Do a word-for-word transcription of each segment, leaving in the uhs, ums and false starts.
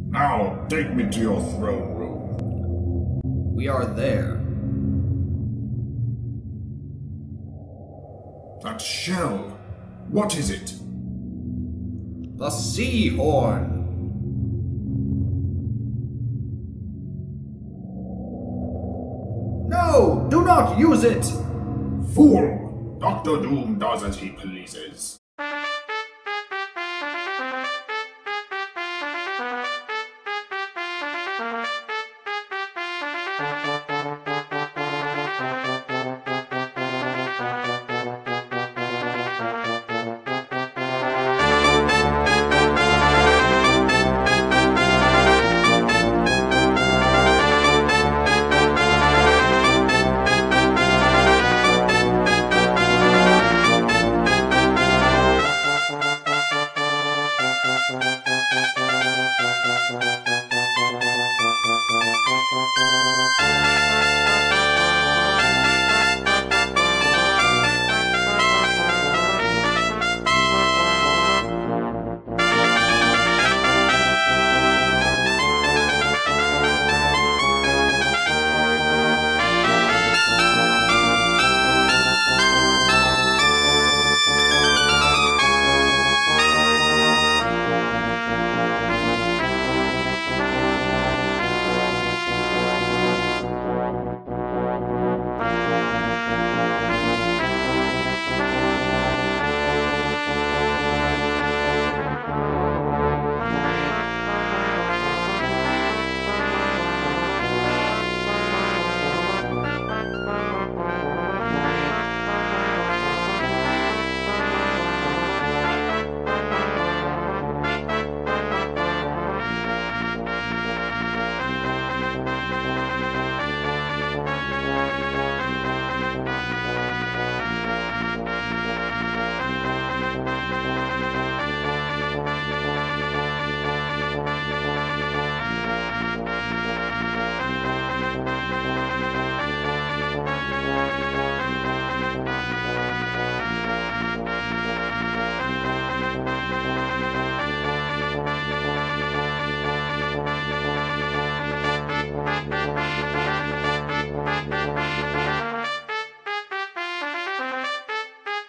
Now, take me to your throne room. We are there. That shell, what is it? The sea horn. No! Do not use it! Fool! Doctor Doom does as he pleases.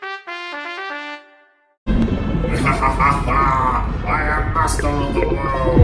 I am master of the world!